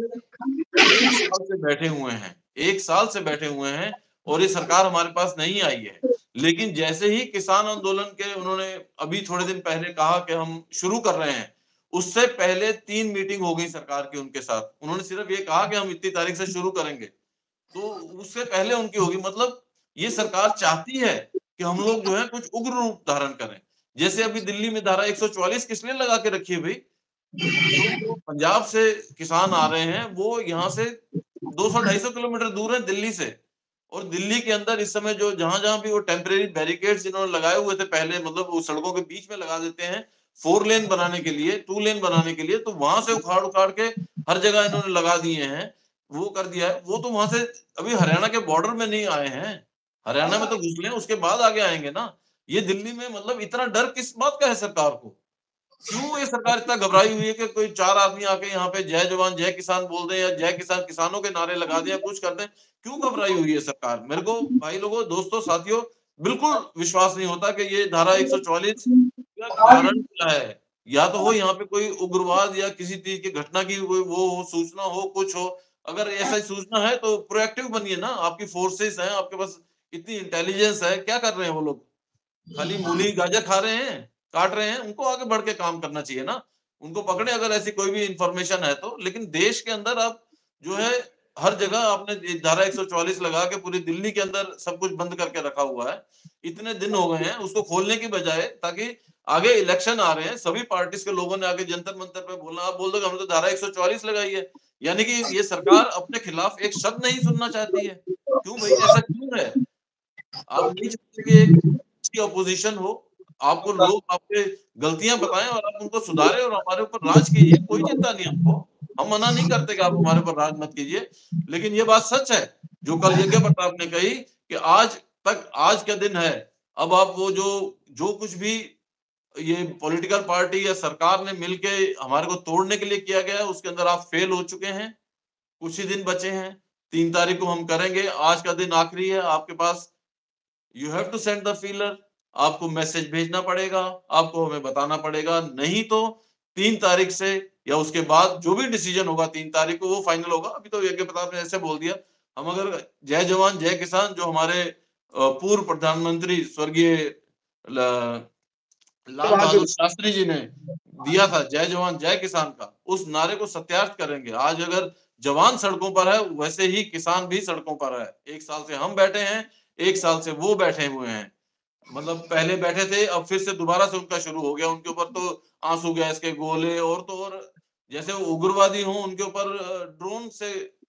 1 साल से बैठे हुए हैं, 1 साल से बैठे हुए हैं और ये सरकार हमारे पास नहीं आई है। लेकिन जैसे ही किसान आंदोलन के उन्होंने अभी थोड़े दिन पहले कहा कि हम शुरू कर रहे हैं, उससे पहले 3 मीटिंग हो गई सरकार की उनके साथ। उन्होंने सिर्फ ये कहा कि हम इतनी तारीख से शुरू करेंगे, तो उससे पहले उनकी होगी। मतलब ये सरकार चाहती है कि हम लोग जो है कुछ उग्र रूप धारण करें। जैसे अभी दिल्ली में धारा 144 किसने लगा के रखी है भई? जो पंजाब से किसान आ रहे हैं, वो यहाँ से 200-250 किलोमीटर दूर है दिल्ली से। और दिल्ली के अंदर इस समय जो जहाँ-जहाँ भी वो टेम्परेरी बैरिकेड्स इन्होंने लगाए हुए थे पहले, मतलब वो सड़कों के बीच में लगा देते हैं, 4 लेन बनाने के लिए, 2 लेन बनाने के लिए, तो वहाँ से उखाड़-उखाड़ के हर जगह इन्होंने लगा दिए हैं। वो कर दिया है। वो तो वहाँ से अभी हरियाणा के बॉर्डर में नहीं आए हैं। हरियाणा में तो घुस लें, उसके बाद आगे आएँगे ना। ये दिल्ली में मतलब इतना डर किस बात का है सरकार को? क्यों ये सरकार इतना घबराई हुई है कि कोई 4 आदमी आके यहाँ पे जय जवान जय किसान बोल दें या जय किसान, किसानों के नारे लगा दें या कुछ कर दें? क्यों घबराई हुई है सरकार? मेरे को भाई लोगों, दोस्तों, साथियों, बिल्कुल विश्वास नहीं होता कि ये धारा 144 का कारण क्या है? या तो हो यहाँ पे कोई उग्रवाद या किसी चीज की घटना की वो हो, सूचना हो, कुछ हो। अगर ऐसा सूचना है तो प्रोएक्टिव बनिए ना, आपकी फोर्सेस हैं, आपके पास इतनी इंटेलिजेंस है, क्या कर रहे हैं वो लोग? खाली मूली गाजर खा रहे हैं, काट रहे हैं, उनको आगे बढ़ के काम करना चाहिए ना। उनको पकड़े अगर ऐसी कोई भी इंफॉर्मेशन है तो। लेकिन देश के अंदर आप जो है हर जगह आपने ये धारा 144 लगा के पूरी दिल्ली के अंदर सब कुछ बंद करके रखा हुआ है। इतने दिन हो गए हैं उसको खोलने की बजाय, ताकि आगे इलेक्शन आ रहे हैं, सभी पार्टीज के लोगों ने आगे जंतर मंतर पे बोलना, आप बोल दो हमने तो धारा 144 लगाई है। यानी कि ये सरकार अपने खिलाफ एक शब्द नहीं सुनना चाहती है। क्यों भाई, ऐसा क्यों है? आप नहीं चाहते कि एक अच्छी अपोजिशन हो, आपको लोग आपके गलतियां बताएं और आप उनको सुधारें और हमारे ऊपर राज कीजिए, कोई चिंता नहीं हमको। हम मना नहीं करते कि आप हमारे ऊपर राज मत कीजिए। लेकिन ये बात सच है जो कल यज्ञ प्रताप ने कही कि आज का दिन है। अब आप वो जो जो कुछ भी ये पॉलिटिकल पार्टी या सरकार ने मिलके हमारे को तोड़ने के लिए किया गया है, उसके अंदर आप फेल हो चुके हैं। कुछ ही दिन बचे हैं, 3 तारीख को हम करेंगे। आज का दिन आखिरी है आपके पास। You have to send the feeler. आपको मैसेज भेजना पड़ेगा, आपको हमें बताना पड़ेगा, नहीं तो 3 तारीख से या उसके बाद जो भी डिसीजन होगा 3 तारीख को वो फाइनल होगा। अभी तो यज्ञ प्रताप ने ऐसे बोल दिया, हम अगर जय जवान जय किसान जो हमारे पूर्व प्रधानमंत्री स्वर्गीय लाल बहादुर। बहादुर शास्त्री जी ने दिया था, जय जवान जय किसान का, उस नारे को सत्यार्थ करेंगे। आज अगर जवान सड़कों पर है, वैसे ही किसान भी सड़कों पर है। 1 साल से हम बैठे हैं, 1 साल से वो बैठे हुए हैं। मतलब पहले बैठे थे, अब फिर से दोबारा से उनका शुरू हो गया। उनके ऊपर तो आंसू गैस के गोले और तो और जैसे वो उग्रवादी हों, उनके ऊपर ड्रोन से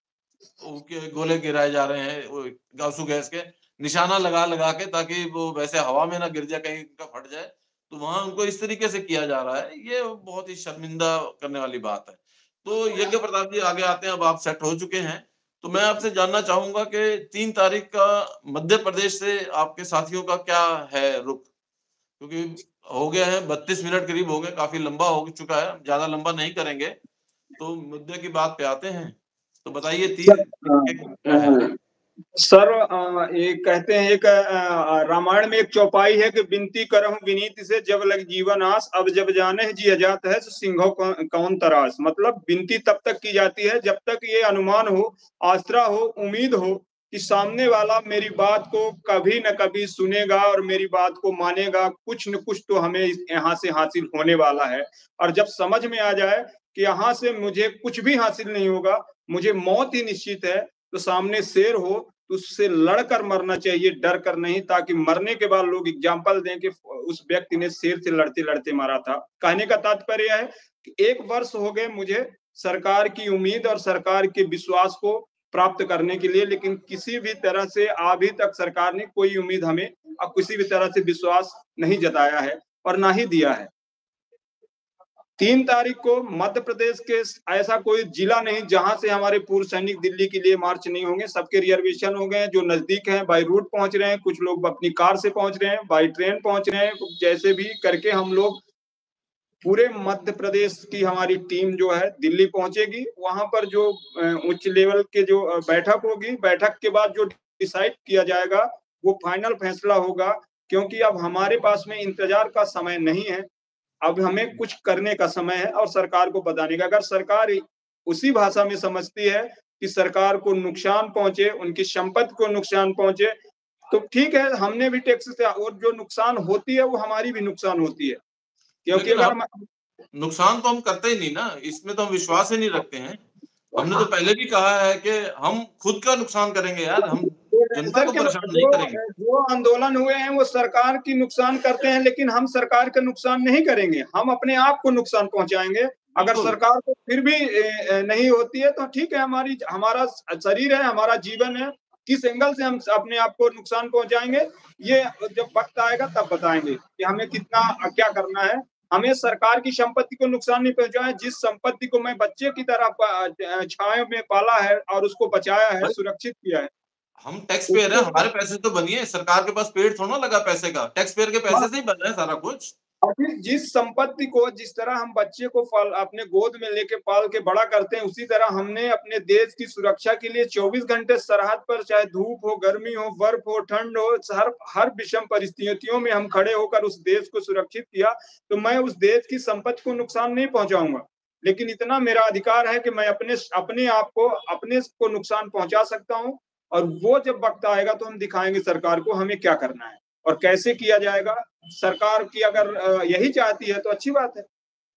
के गोले गिराए जा रहे हैं, वो आंसू गैस के निशाना लगा लगा के, ताकि वो वैसे हवा में ना गिर जाए, कहीं का फट जाए। तो वहां उनको इस तरीके से किया जा रहा है, ये बहुत ही शर्मिंदा करने वाली बात है। तो यज्ञ प्रताप जी आगे आते हैं, अब आप सेट हो चुके हैं। तो मैं आपसे जानना चाहूंगा कि 3 तारीख का मध्य प्रदेश से आपके साथियों का क्या है रुख? क्योंकि हो गया है 32 मिनट करीब हो गए, काफी लंबा हो चुका है, ज्यादा लंबा नहीं करेंगे। तो मुद्दे की बात पे आते हैं। तो बताइए सर, 3 क्या है? सर ये कहते हैं एक रामायण में एक चौपाई है कि बिनती करहूं विनीत से जब लग जीवन आस, अब जब जाने जी जात है तो सिंहो कौन तरास। मतलब विनती तब तक की जाती है जब तक ये अनुमान हो, आस्था हो, उम्मीद हो कि सामने वाला मेरी बात को कभी न कभी सुनेगा और मेरी बात को मानेगा, कुछ न कुछ तो हमें यहाँ से हासिल होने वाला है। और जब समझ में आ जाए कि यहाँ से मुझे कुछ भी हासिल नहीं होगा, मुझे मौत ही निश्चित है, तो सामने शेर हो तो उससे लड़कर मरना चाहिए, डर कर नहीं, ताकि मरने के बाद लोग एग्जाम्पल दें कि उस व्यक्ति ने शेर से लड़ते लड़ते मारा था। कहने का तात्पर्य है कि 1 वर्ष हो गए मुझे सरकार की उम्मीद और सरकार के विश्वास को प्राप्त करने के लिए, लेकिन किसी भी तरह से अभी तक सरकार ने कोई उम्मीद हमें अब किसी भी तरह से विश्वास नहीं जताया है और ना ही दिया है। 3 तारीख को मध्य प्रदेश के ऐसा कोई जिला नहीं जहां से हमारे पूर्व सैनिक दिल्ली के लिए मार्च नहीं होंगे। सबके रिजर्वेशन हो गए हैं, जो नजदीक हैं बाई रूट पहुंच रहे हैं, कुछ लोग अपनी कार से पहुंच रहे हैं, बाई ट्रेन पहुंच रहे हैं। जैसे भी करके हम लोग पूरे मध्य प्रदेश की हमारी टीम जो है दिल्ली पहुंचेगी। वहां पर जो उच्च लेवल के जो बैठक होगी, बैठक के बाद जो डिसाइड किया जाएगा वो फाइनल फैसला होगा। क्योंकि अब हमारे पास में इंतजार का समय नहीं है, अब हमें कुछ करने का समय है और सरकार को बताने का। अगर सरकार उसी भाषा में समझती है कि सरकार को नुकसान पहुंचे, उनकी संपत्ति को नुकसान पहुंचे, तो ठीक है, हमने भी टैक्स से, और जो नुकसान होती है वो हमारी भी नुकसान होती है। क्योंकि लेकिन अगर हम हम नुकसान तो हम करते ही नहीं ना, इसमें तो हम विश्वास ही नहीं रखते हैं। हमने तो पहले भी कहा है कि हम खुद का नुकसान करेंगे यार, हम जनता सर को के परेशान नहीं जो करेंगे। जो आंदोलन हुए हैं वो सरकार की नुकसान करते हैं, लेकिन हम सरकार का नुकसान नहीं करेंगे, हम अपने आप को नुकसान पहुंचाएंगे। अगर बिल्कुल। सरकार को फिर भी नहीं होती है तो ठीक है, हमारा शरीर है, हमारा जीवन है, किस एंगल से हम अपने आप को नुकसान पहुंचाएंगे, ये जब वक्त आएगा तब बताएंगे कि हमें कितना क्या करना है। हमें सरकार की संपत्ति को नुकसान नहीं पहुंचाया। जिस संपत्ति को मैं बच्चे की तरह छाया में पाला है और उसको बचाया है, भाई सुरक्षित किया है, हम टैक्स पेयर है, उसको हमारे पैसे तो बनिए, सरकार के पास पेड़ थोड़ा लगा पैसे का, टैक्स पेयर के पैसे से ही बन रहा है सारा कुछ। जिस संपत्ति को जिस तरह हम बच्चे को अपने गोद में लेके पाल के बड़ा करते हैं, उसी तरह हमने अपने देश की सुरक्षा के लिए 24 घंटे सरहद पर, चाहे धूप हो, गर्मी हो, बर्फ हो, ठंड हो, हर विषम परिस्थितियों में हम खड़े होकर उस देश को सुरक्षित किया। तो मैं उस देश की संपत्ति को नुकसान नहीं पहुंचाऊंगा, लेकिन इतना मेरा अधिकार है कि मैं अपने को नुकसान पहुंचा सकता हूं। और वो जब वक्त आएगा तो हम दिखाएंगे सरकार को हमें क्या करना है और कैसे किया जाएगा। सरकार की अगर यही चाहती है तो अच्छी बात है।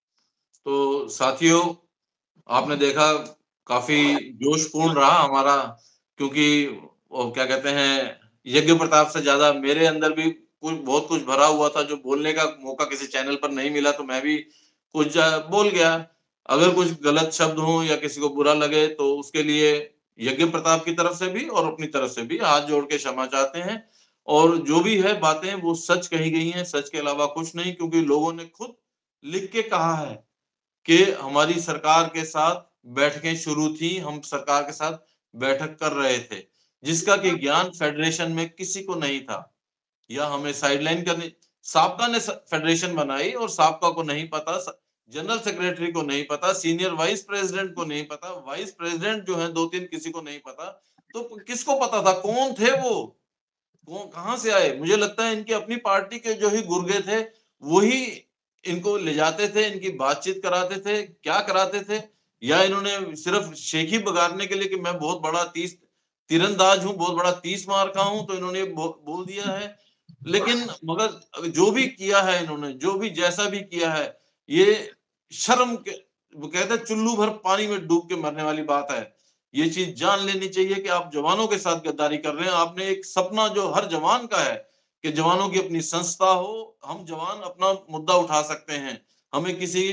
तो साथियों, आपने देखा काफी जोशपूर्ण रहा हमारा, क्योंकि वो क्या कहते हैं, यज्ञ प्रताप से ज्यादा मेरे अंदर भी कुछ बहुत कुछ भरा हुआ था, जो बोलने का मौका किसी चैनल पर नहीं मिला, तो मैं भी कुछ बोल गया। अगर कुछ गलत शब्द हो या किसी को बुरा लगे तो उसके लिए यज्ञ प्रताप की तरफ से भी और अपनी तरफ से भी हाथ जोड़ के क्षमा चाहते हैं। और जो भी है बातें वो सच कही गई हैं, सच के अलावा कुछ नहीं, क्योंकि लोगों ने खुद लिख के कहा है कि हमारी सरकार के साथ बैठकें शुरू थी, हम सरकार के साथ बैठक कर रहे थे, जिसका कि ज्ञान फेडरेशन में किसी को नहीं था, या हमें साइडलाइन करनी। साबका ने फेडरेशन बनाई और साबका को नहीं पता, जनरल सेक्रेटरी को नहीं पता, सीनियर वाइस प्रेसिडेंट को नहीं पता, वाइस प्रेसिडेंट जो है 2-3 किसी को नहीं पता, तो किसको पता था? कौन थे वो कहां से आए? मुझे लगता है इनकी अपनी पार्टी के जो ही गुर्गे थे, वही इनको ले जाते थे, इनकी बातचीत कराते थे, क्या कराते थे, या इन्होंने सिर्फ शेखी बगाड़ने के लिए कि मैं बहुत बड़ा तीरंदाज हूं, बहुत बड़ा 30 मार का हूं, तो इन्होंने बोल दिया है। लेकिन मगर जो भी किया है इन्होंने, जो भी जैसा भी किया है, ये शर्म के, वो कहते हैं चुल्लू भर पानी में डूब के मरने वाली बात है। ये चीज जान लेनी चाहिए कि आप जवानों के साथ गद्दारी कर रहे हैं। आपने एक सपना जो हर जवान का है कि जवानों की अपनी संस्था हो, हम जवान अपना मुद्दा उठा सकते हैं, हमें किसी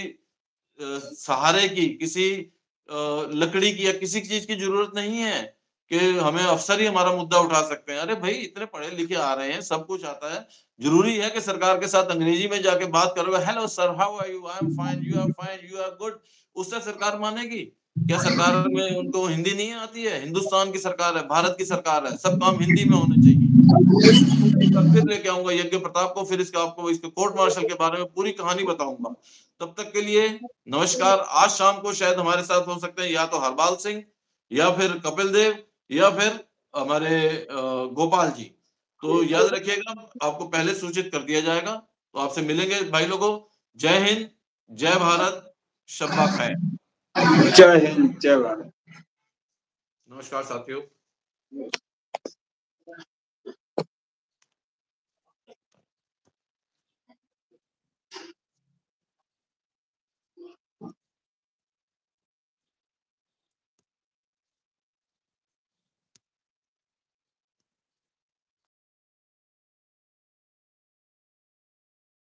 सहारे की, किसी लकड़ी की या किसी चीज की जरूरत नहीं है कि हमें अफसर ही हमारा मुद्दा उठा सकते हैं। अरे भाई, इतने पढ़े लिखे आ रहे हैं, सब कुछ आता है, जरूरी है कि सरकार के साथ अंग्रेजी में जाके बात करोगे, hello sir, how are you, I am fine, you are fine, you are good, उससे सरकार मानेगी क्या? सरकार में उनको हिंदी नहीं आती है? हिंदुस्तान की सरकार है, भारत की सरकार है, सब काम हिंदी में होने चाहिए। एक बार फिर लेके आऊंगा यज्ञ प्रताप को, फिर इसका आपको इसके कोर्ट मार्शल के बारे में पूरी कहानी बताऊंगा। तब तक के लिए नमस्कार। आज शाम को शायद हमारे साथ हो सकते हैं या तो हरपाल सिंह, या फिर कपिल देव, या फिर हमारे गोपाल जी। तो याद रखिएगा, आपको पहले सूचित कर दिया जाएगा। तो आपसे मिलेंगे भाई लोगों। जय हिंद, जय भारत, शब्बा खैर। जय हिंद, जय भारत। नमस्कार साथियों।